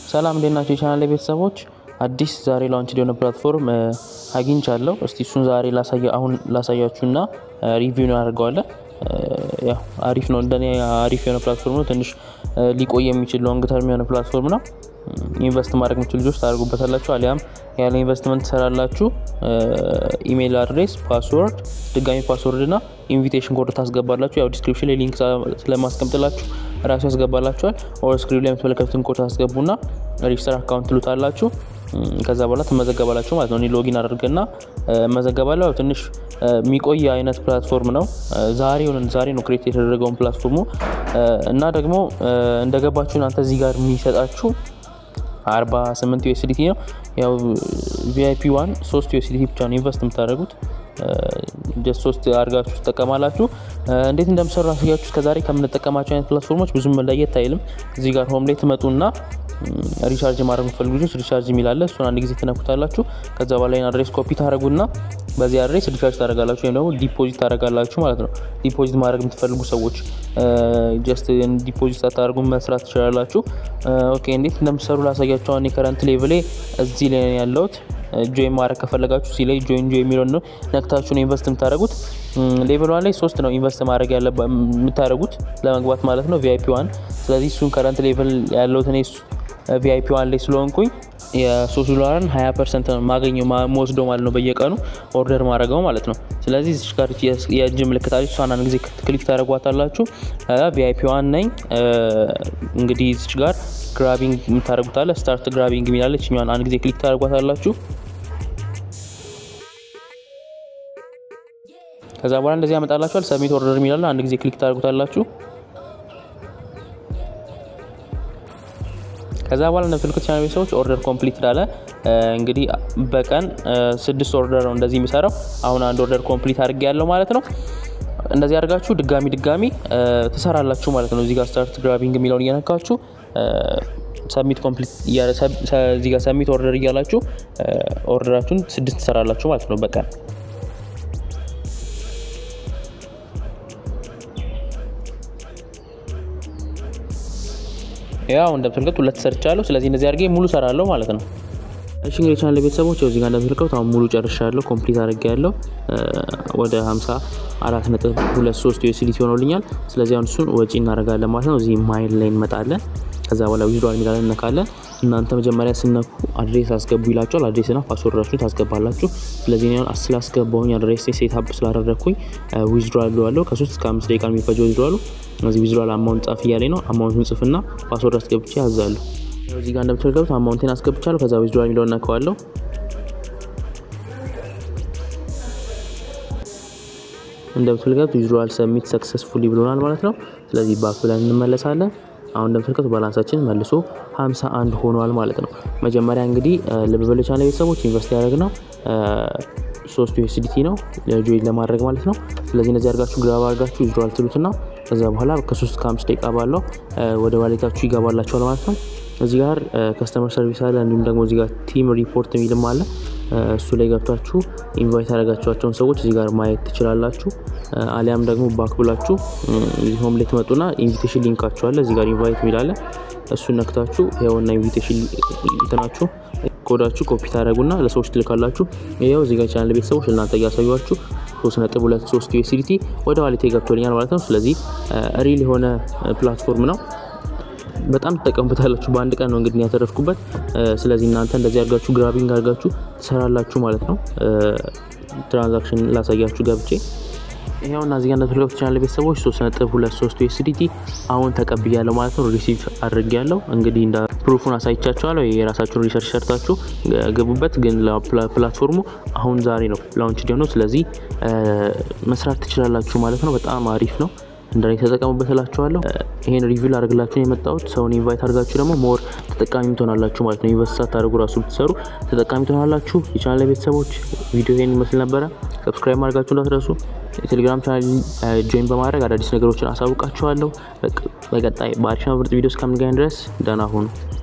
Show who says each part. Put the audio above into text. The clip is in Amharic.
Speaker 1: ሰላም እንደናችሁ ቻናል ላይ ቤተሰቦች አዲስ ዛሬ ላንች የሆነ ፕላትፎርም አግኝቻለሁ እስቲ እሱን ዛሬ ላሳያችሁና ሪቪው እናደርጋለን ያ አሪፍ ነው እንደኔ አሪፍ የሆነ ፕላትፎርም ነው ትንሽ ሊቆይ የሚችል ሎንግ ተርም የሆነ ፕላትፎርም ነው ኢንቨስት ማድረግ የምትችሉ ልጆች ታደርጉበታላችሁ አሊያም ያለ ኢንቨስትመንት ሰራላችሁ ኢሜል አድሬስ ፓስወርድ ድጋሚ ፓስወርድ እና ኢንቪቴሽን ኮድ ታስገባላችሁ ያው ዲስክሪፕሽን ላይ ሊንክ ስለማስቀምጥላችሁ ራሱ ያስገባላችኋል ኦር ስክሪን ላይ የምትመለከቱትን ኮድ ታስገቡና ሬጂስተር አካውንት ልታላችሁ ከዛ በኋላ ተመዘገባላችሁ ማለት ነው እኔ ሎጊን አድርገና መዘገባለሁ ትንሽ ሚቆይ አይነት ፕላትፎርም ነው ዛሬ ነው ክሬት የተደረገው ፕላትፎርሙ እና ደግሞ እንደገባችሁ እናንተ እዚህ ጋር የሚሰጣችሁ 48 USDT ነው ያው VIP 1 3 USDT ብቻ ነው ኢንቨስት የምታደርጉት just 3 አርጋችሁ ተጠቀማላችሁ እንዴት እንደምሰሩ አሳያችሁ ከዛሬ ከምንጠቀማቸው አይነት ፕላትፎርሞች ብዙም መለየት አይልም እዚህ ጋር ሆም ላይ ትመጡና ሪቻርጅ ማድረግ ፈልጉት ሪቻርጅ ሚላለ እሱን አንድ ጊዜ ተነኩታላችሁ ከዛ በኋላ አድሬስ ኮፒ ታረጉና በዚህ አድሬስ ሪቻርጅ ታረጋላችሁ ወይ ደግሞ ዲፖዚት ታረጋላችሁ ማለት ነው ዲፖዚት ማድረግ የምትፈልጉ ሰዎች just ዲፖዚት ታደርጉ መስራት ትችላላችሁ ኦኬ እንዴት እንደምሰሩ ላሳያችሁ አሁን ከረንት ሌቭል እዚህ ላይ ያለውት ጆይን ማድረግ ከፈለጋችሁ ሲላይ ጆይን የሚለው ነው ነክታችሁ ነው ኢንቨስት የምታደርጉት ሌቭል 1 ላይ 3 ነው ኢንቨስት ማድረግ የምታደርጉት ለመግባት ማለት ነው VIP 1 ስለዚህ እሱን ከረንት ሌቭል ያለው ተኔ VIP 1 ላይ ስለሆንኩኝ የ$3 20% ነው ማገኘው ሞስዶ ማለት ነው በየቀኑ ኦርደር ማድረጋው ማለት ነው ስለዚህ እዚህ ጋር የእጅ ምልክት አለች እሷን አንድ ጊዜ ክሊክ ታደርጓታላችሁ VIP 1 ነኝ እንግዲህ እዚህ ጋር ግራቢንግ የምታደርጉታለ ስታርት ግራቢንግ የሚላለች እኛን አንድ ጊዜ ክሊክ ታደርጓታላችሁ ከዛ በኋላ እንደዚህ ያመጣላችኋል ሰብሚት ኦርደር የሚላል አንድ ጊዜ ክሊክ ታደርጉታላችሁ ከዛ በኋላ እንደምትልኩት ቻናል ቤተሰቦች ኦርደር ኮምፕሊት ዳለ እንግዲህ በቀን 6 ኦርደር ነው እንደዚህ የሚሰራው አሁን አንድ ኦርደር ኮምፕሊት አድርጌያለሁ ማለት ነው እንደዚህ አድርጋችሁ ድጋሚ ተሰራላችሁ ማለት ነው እዚህ ጋር ስታርት ግራቢንግ የሚለውን እየነካችሁ ሰብሚት ኮምፕሊት እዚህ ጋር ሰብሚት ኦርደር እያላችሁ ኦርደራችሁን 6 ተሰራላችሁ ማለት ነው በቀን ያው እንደምትልኩት ሁለት ሰርቻለሁ ስለዚህ እንደዚህ አድርጌ ሙሉ ሰራለሁ ማለት ነው እሺ እንግዲህ ቻናል ቤተሰቦች እዚህ ጋር እንደምትልኩት አሁን ሙሉ ጨርሻለሁ ኮምፕሊት አድርጌያለሁ ወደ 54.23 USDT ሆኖልኛል ስለዚህ አሁን እሱን ወጪ እናደርጋለን ማለት ነው እዚህ ማይል ላይ እንመጣለን ከዛ በኋላ ዊዝድሮል የሚላለን እንነካለን እናንተ መጀመሪያ ስነኩ አድሬስ አስገቡ ይላችኋል አድሬስና ፓስወርዳችሁን ታስገባላችሁ ስለዚህ ነው አስላስገባውኝ አድሬስ ሴት አፕ ስላደረኩኝ ዊዝድሮል አለው ከ3 እስከ 5 ደቂቃ የሚፈጀው ዊዝድሮል እዚህ ዊዝድሮል አማውንት ጻፍ ይያለኝ ነው አማውንቱን ጽፍና ፓስወርድ አስገብቼ ያዛለሁ እዚህ ጋር እንደምትፈልጉት አማውንቴን አስገብቻለሁ ከዛ ዊዝድሮል የሚለውን ነካዋለሁ እንደምትፈልጉት ዊዝድሮል ሰብሚት ሰክሰስፉሊ ብሎናል ማለት ነው ስለዚህ ባክ ብለን እንመለሳለን አሁን እንደምትፈልጉት ባላንሳችን መልሶ 51 ሆኗል ማለት ነው መጀመሪያ እንግዲህ ለበለ ቻናል ቤተሰቦች ኢንቨስት ያደርግነው 3 USDT ነው ለጆይን ለማድረግ ማለት ነው ስለዚህ እንደዚህ አድርጋችሁ ግራብ አድርጋችሁ ዊዝድሮል ትሉትና ከዛ በኋላ ከ3 እስከ 5 ደቂቃ ባለው ወደ ዋሌታችሁ ይገባላችኋል ማለት ነው እዚህ ጋር ከስተመር ሰርቪስ አለ እንዲሁም ደግሞ እዚህ ጋር ቲም ሪፖርት የሚልም አለ እሱ ላይ ገብታችሁ ኢንቫይት አደረጋችኋቸውን ሰዎች እዚህ ጋር ማየት ትችላላችሁ አሊያም ደግሞ ባክ ብላችሁ ሆም ላይ ትመጡና ኢንቪቴሽን ሊንካችሁ አለ እዚህ ጋር ኢንቫይት ሚላለ እሱን ነክታችሁ ያውና ኢንቪቴሽን እንትናችሁ ኮዳችሁ ኮፒ ታደርጉና ለሰዎች ትልካላችሁ ይሄው እዚህ ጋር ቻናል ቤተሰቦች እናንተ ያሳዩዋችሁ 3.23 USDT ወደ ዋሌቴ ገብቶልኛል ማለት ነው ስለዚህ ሪል የሆነ ፕላትፎርም ነው በጣም ተጠቀምበታላችሁ በአንድ ቀን ነው እንግዲህ ያተረፍኩበት ስለዚህ እናንተ እንደዚህ አድርጋችሁ ግራቢንግ አድርጋችሁ ተሰራላችሁ ማለት ነው ትራንዛክሽን ላሳያችሁ ገብቼ ይሄውና እዚህ ጋር እንደተለቀቁ ቻናል ቤተሰቦች 3.23 USDT አሁን ተቀብያለሁ ማለት ነው ሪሲቭ አድርጌያለሁ እንግዲህ እንደ ፕሩፉን አሳይቻችኋለሁ የራሳችሁን ሪሰርች ሰርታችሁ ገቡበት ግን ለፕላትፎርሙ አሁን ዛሬ ነው ላውንች ዲሆነው ስለዚህ መስራት ትችላላችሁ ማለት ነው በጣም አሪፍ ነው እንደኔ ተጠቀሙበታላችሁ ይሄን ሪቪው አድርግላችሁ የመጣሁት ሰውን ኢንቫይት አድርጋችሁ ደግሞ ሞር ተጠቃሚ ትሆናላችሁ ማለት ነው ኢንቨስት አድርጉ ራሱ ብትሰሩ ተጠቃሚ ትሆናላችሁ የቻናል ቤተሰቦች ቪዲዮ ይሄን ይመስል ነበር ሰብስክራይብ ማድረጋችሁ እንዳትረሱ የቴሌግራም ቻናል ጆይን በማድረግ አዳዲስ ነገሮችን አሳውቃችኋለሁ በቀጣይ በአሪፍ ምርጥ ቪዲዮስ ከምንገናኝ ድረስ ደህና ሁኑ